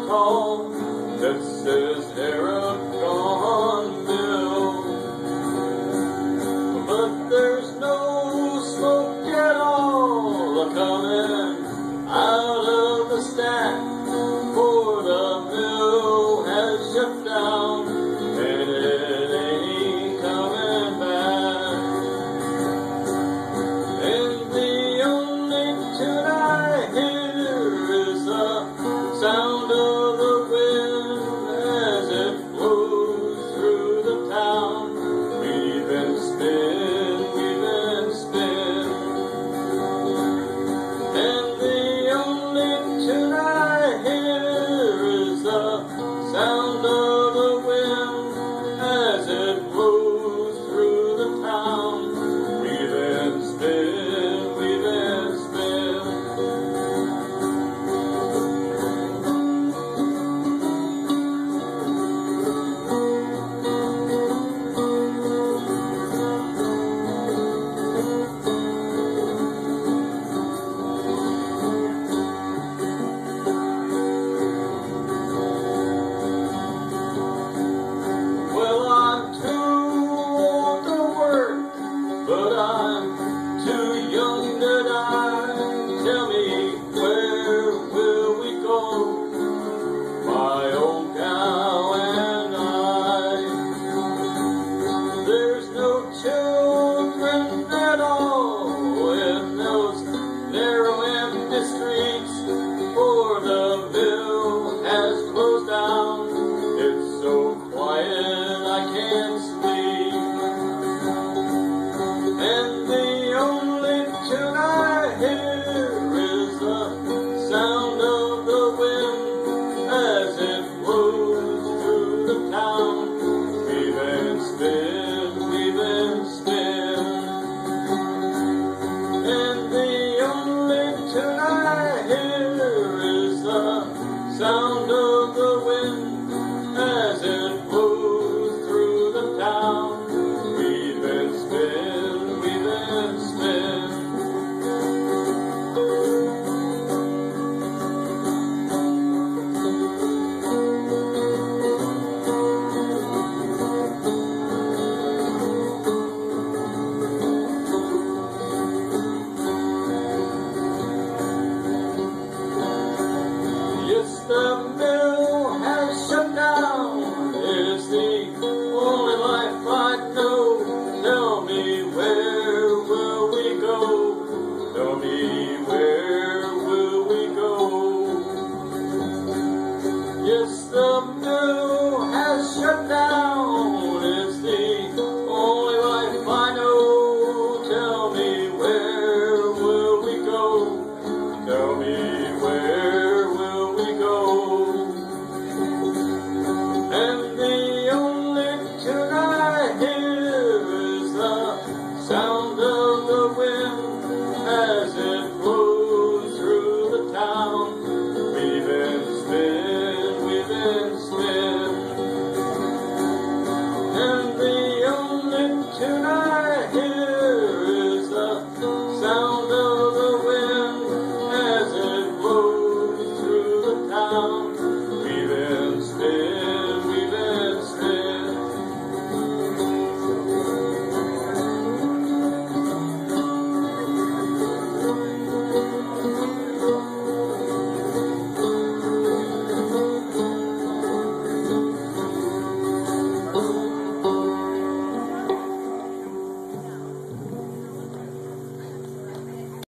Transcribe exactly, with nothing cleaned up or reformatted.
tall that says Aragon Mill. But there's no smoke at all coming out of the stack, for the mill has shut down and it ain't coming back. And the only tune I hear is the sound of the wind as it blows through the town. We've been spin, we've been spin, and the only tune I hear is the sound of the wind as it blows through the town. We've been spin, we've been spin. Well, I'm too old to work, but I'm too young to die. Tell me, where will we go, my old gal and I? There's no children at all in those narrow empty streets, for the mill has closed down. It's so quiet I can't sleep, and the only tune I hear is the sound of the wind as it blows through the town. We've been spin, we've been spin, and the only tune I hear is the sound of the wind as it blows through the town. We've been spin, we've been spin. Yes, the mill has shut down. It is the only life I know. Tell me, where will we go? Tell me, where will we go? Yes, the mill has shut down.